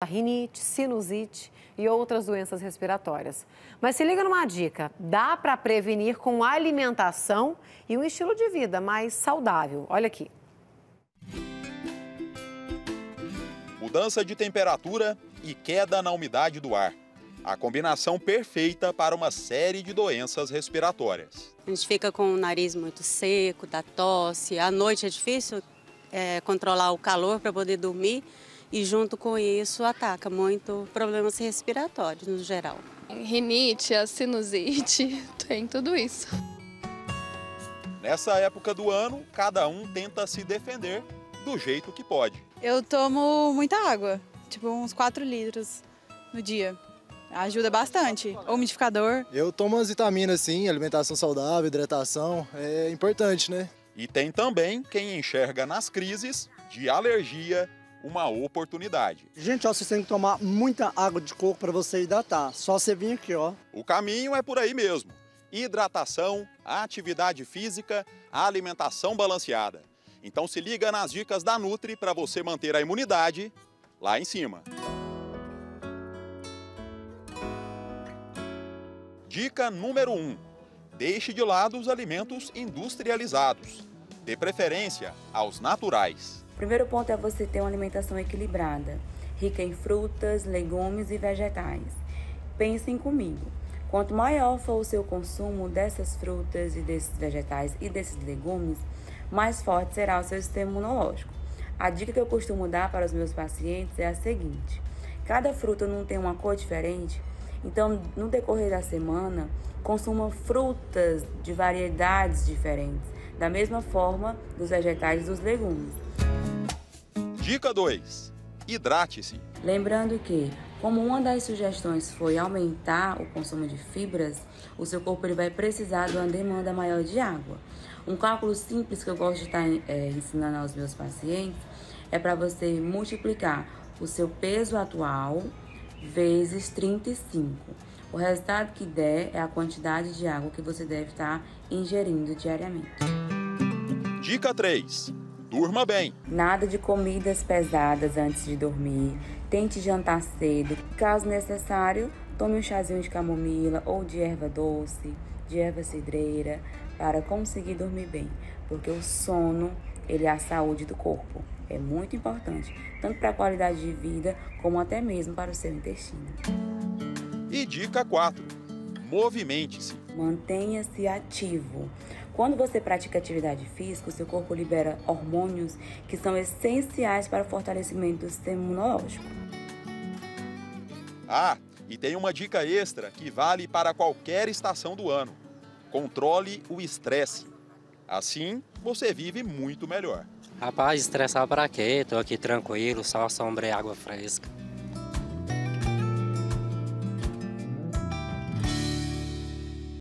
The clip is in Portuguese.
rinite, sinusite e outras doenças respiratórias. Mas se liga numa dica, dá para prevenir com alimentação e um estilo de vida mais saudável. Olha aqui. Mudança de temperatura e queda na umidade do ar. A combinação perfeita para uma série de doenças respiratórias. A gente fica com o nariz muito seco, dá tosse. À noite é difícil controlar o calor para poder dormir e junto com isso ataca muito problemas respiratórios no geral. Rinite, a sinusite, tem tudo isso. Nessa época do ano, cada um tenta se defender do jeito que pode. Eu tomo muita água, tipo uns 4 litros no dia. Ajuda bastante. Umidificador. Eu tomo as vitaminas, sim, alimentação saudável, hidratação, é importante, né? E tem também quem enxerga nas crises de alergia uma oportunidade. Gente, ó, você tem que tomar muita água de coco para você hidratar. Só você vir aqui, ó. O caminho é por aí mesmo. Hidratação, atividade física, alimentação balanceada. Então se liga nas dicas da Nutri para você manter a imunidade lá em cima. Dica número 1. Deixe de lado os alimentos industrializados. Dê preferência aos naturais. O primeiro ponto é você ter uma alimentação equilibrada, rica em frutas, legumes e vegetais. Pensem comigo, quanto maior for o seu consumo dessas frutas e desses vegetais e desses legumes, mais forte será o seu sistema imunológico. A dica que eu costumo dar para os meus pacientes é a seguinte: cada fruta não tem uma cor diferente, então no decorrer da semana, consuma frutas de variedades diferentes, da mesma forma dos vegetais e dos legumes. Dica 2. Hidrate-se. Lembrando que, como uma das sugestões foi aumentar o consumo de fibras, o seu corpo ele vai precisar de uma demanda maior de água. Um cálculo simples que eu gosto de estar ensinando aos meus pacientes é para você multiplicar o seu peso atual vezes 35. O resultado que der é a quantidade de água que você deve estar ingerindo diariamente. Dica 3. Durma bem. Nada de comidas pesadas antes de dormir. Tente jantar cedo. Caso necessário, tome um chazinho de camomila ou de erva doce, de erva cidreira, para conseguir dormir bem. Porque o sono, ele é a saúde do corpo. É muito importante, tanto para a qualidade de vida, como até mesmo para o seu intestino. E dica 4. Movimente-se. Mantenha-se ativo. Quando você pratica atividade física, o seu corpo libera hormônios que são essenciais para o fortalecimento do sistema imunológico. Ah, e tem uma dica extra que vale para qualquer estação do ano. Controle o estresse. Assim, você vive muito melhor. Rapaz, estressar pra quê? Tô aqui tranquilo, só sombra e água fresca.